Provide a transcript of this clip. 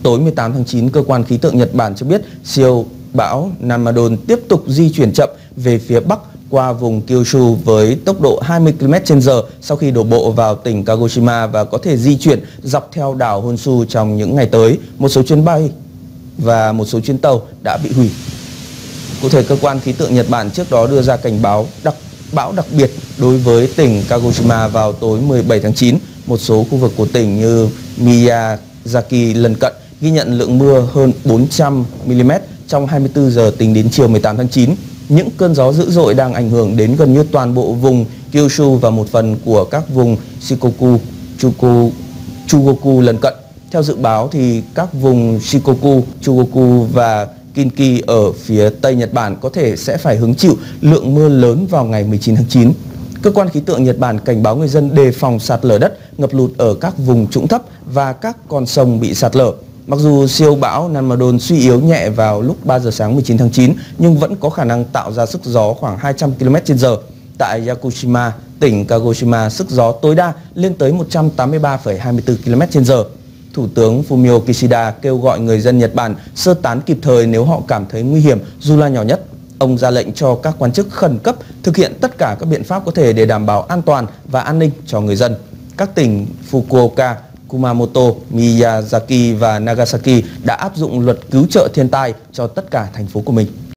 Tối 18 tháng 9, cơ quan khí tượng Nhật Bản cho biết siêu bão Nanmadol tiếp tục di chuyển chậm về phía bắc qua vùng Kyushu với tốc độ 20 km/h sau khi đổ bộ vào tỉnh Kagoshima và có thể di chuyển dọc theo đảo Honshu trong những ngày tới. Một số chuyến bay và một số chuyến tàu đã bị hủy. Cụ thể, cơ quan khí tượng Nhật Bản trước đó đưa ra cảnh báo bão đặc biệt đối với tỉnh Kagoshima vào tối 17 tháng 9. Một số khu vực của tỉnh như Miyazaki lân cận ghi nhận lượng mưa hơn 400 mm trong 24 giờ tính đến chiều 18 tháng 9. Những cơn gió dữ dội đang ảnh hưởng đến gần như toàn bộ vùng Kyushu và một phần của các vùng Shikoku, Chugoku lân cận. Theo dự báo thì các vùng Shikoku, Chugoku và Kinki ở phía Tây Nhật Bản có thể sẽ phải hứng chịu lượng mưa lớn vào ngày 19 tháng 9. Cơ quan khí tượng Nhật Bản cảnh báo người dân đề phòng sạt lở đất, ngập lụt ở các vùng trũng thấp và các con sông bị sạt lở. Mặc dù siêu bão Nanmadol suy yếu nhẹ vào lúc 3 giờ sáng 19 tháng 9, nhưng vẫn có khả năng tạo ra sức gió khoảng 200 km/h. Tại Yakushima, tỉnh Kagoshima, sức gió tối đa lên tới 183,24 km/h. Thủ tướng Fumio Kishida kêu gọi người dân Nhật Bản sơ tán kịp thời nếu họ cảm thấy nguy hiểm dù là nhỏ nhất. Ông ra lệnh cho các quan chức khẩn cấp thực hiện tất cả các biện pháp có thể để đảm bảo an toàn và an ninh cho người dân. Các tỉnh Fukuoka, Kumamoto, Miyazaki và Nagasaki đã áp dụng luật cứu trợ thiên tai cho tất cả thành phố của mình.